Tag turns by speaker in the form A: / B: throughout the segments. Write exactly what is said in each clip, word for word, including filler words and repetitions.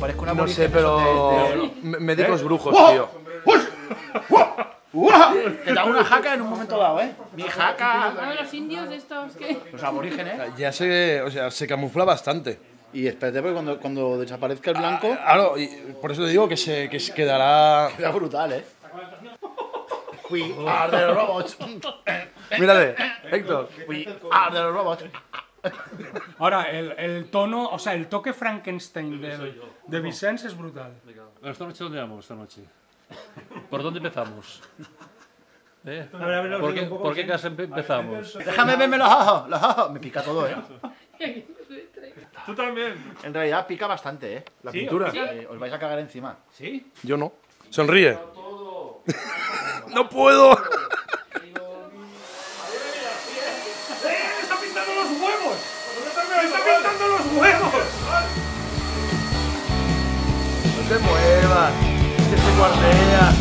A: parezco una
B: No
A: aborigen
B: sé, pero...
A: de- de-
B: me- Médicos
A: ¿Eh?
B: brujos,
A: ¡Wow!
B: tío.
A: Que te hago una jaca en un momento dado, ¿eh? Mi jaca.
C: A los indios estos que...
A: Los aborígenes.
B: Ya se... O sea, se camufla bastante.
A: Y espérate, porque cuando, cuando desaparezca el blanco,
B: Claro, y por eso te digo que se, que se quedará...
A: queda brutal, ¿eh? We are the robots.
B: Mírale, Héctor.
A: We are the robots.
D: Ahora, el, el tono, o sea, el toque Frankenstein de, de Vicens es brutal.
E: ¿Esta noche dónde vamos? Esta noche. ¿Por dónde empezamos? ¿Eh?
D: A ver, a ver,
E: ¿Por qué,
D: un poco
E: ¿por qué
D: así.
E: casa empe- empezamos?
A: Déjame verme los ojos, los ojos. Me pica todo, ¿eh?
F: Tú también.
A: En realidad pica bastante, ¿eh?
B: La pintura.
A: Eh, os vais a cagar encima.
F: ¿Sí?
B: Yo no. Sonríe. No puedo.
D: ¡Eh! ¡Está pintando los huevos! ¡Está pintando los huevos!
B: No te muevas. Que se guardea.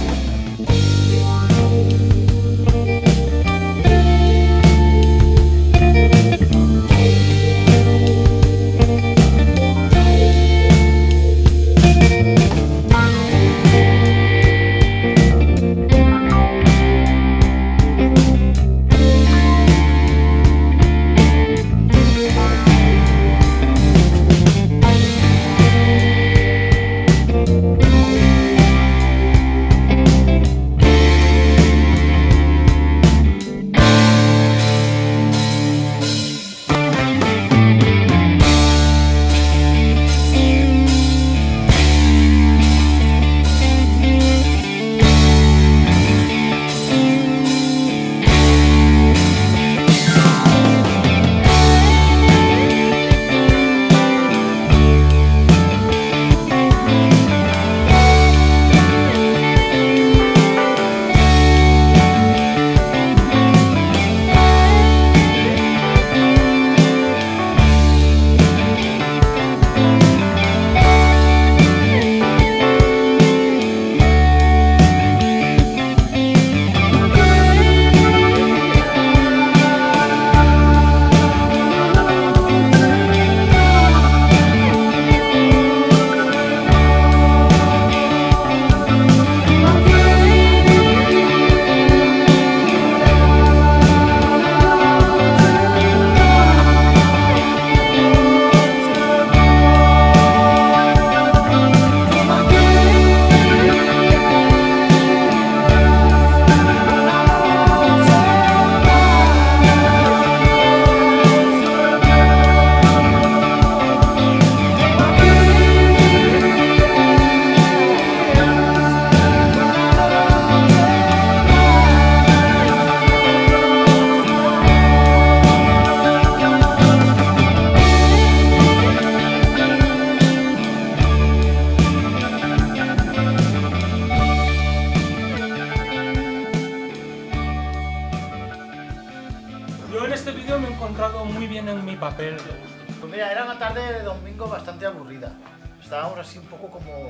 D: Yo en este vídeo me he encontrado muy bien en mi papel.
A: Pues mira, era una tarde de domingo bastante aburrida. Estábamos así un poco como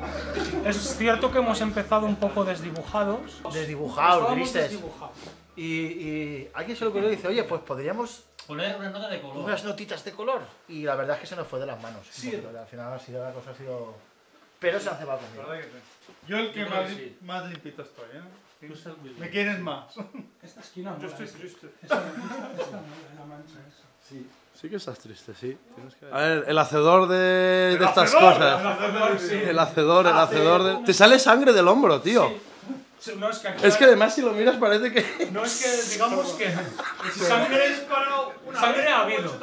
D: Es cierto que hemos empezado un poco desdibujados.
A: desdibujados,
D: Estábamos
A: grises.
D: desdibujados.
A: Y, y alguien se le ocurrió y dice, oye, pues podríamos
E: Poner una nota de color.
A: unas notitas de color. Y la verdad es que se nos fue de las manos. Sí. Al final ha sido, la cosa ha sido... Pero se han cebado conmigo.
F: ¿Verdad que sí? Yo el que
E: Yo creo
F: más,
E: que sí.
F: más limpito estoy, ¿eh?
E: Tú estás muy bien.
F: Me quieres más.
D: Esta esquina
F: Yo
D: mola,
F: estoy
D: esta-
F: triste.
D: esta- esta- esta mola, la mancha esa.
B: Sí que estás triste, sí. Tienes que... A ver, el hacedor de, de
F: ¡El
B: estas
F: hacedor!
B: cosas.
F: ¡El hacedor, sí!
B: El hacedor, el hacedor de... Te sale sangre del hombro, tío.
D: Sí, no, es que aquí-
B: Es que además si lo miras parece que...
D: No es que digamos que sangre es para una sangre ha habido.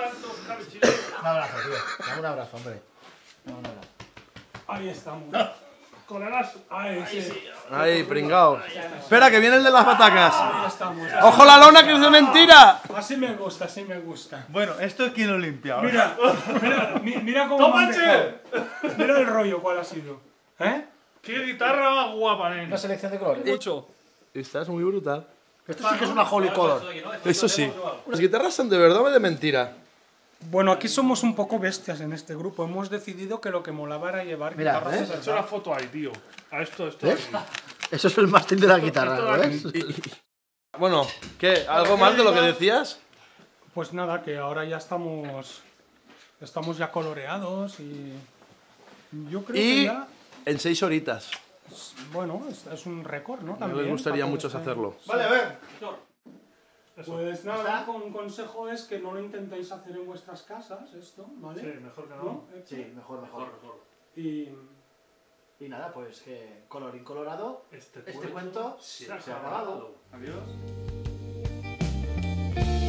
A: Un abrazo, tío. Dame un abrazo, hombre. Dame un abrazo.
D: Ahí estamos. Colegas, ahí sí.
B: Ay, pringao. Espera, que viene el de las batacas.
D: Ahí estamos.
B: ¡Ojo la lona que es de mentira!
D: Así me gusta, así me gusta.
F: Bueno, ¿esto quién lo limpia ahora?
D: Mira, mira, mi- mira cómo me han dejado. Mira el rollo cuál ha sido. ¿Eh?
F: ¡Qué guitarra más guapa, nene!
A: Una selección de colores.
B: Hecho. Estás muy brutal.
A: Esto sí que es una holy color.
B: Eso sí. Las guitarras son de verdad o de mentira.
D: Bueno, aquí somos un poco bestias en este grupo. Hemos decidido que lo que molaba era llevar
A: Mira,
D: guitarras
A: ¿eh?
D: de
F: He hecho
D: verdad.
F: la foto ahí, tío. A esto, esto.
A: ¿Ves?
F: aquí.
A: Eso es el mástil de la guitarra, ¿lo ves?
B: Bueno, ¿qué? ¿Algo más de lo que decías?
D: Pues nada, que ahora ya estamos estamos ya coloreados y Yo creo que
B: Y
D: ya...
B: en seis horitas.
D: Bueno, es, es un récord, ¿no?
B: A mí
D: También,
B: les gustaría
D: para
B: mucho
D: que se-
B: hacerlo.
A: Vale, a ver.
D: Pues nada, un consejo es que no lo intentéis hacer en vuestras casas, esto, ¿vale?
F: Sí, mejor que no.
D: ¿No? Héctor?
A: Sí, mejor, mejor.
D: Y...
A: Y nada, pues que colorín colorado,
F: Este,
A: este cuento se ha acabado.
F: Adiós.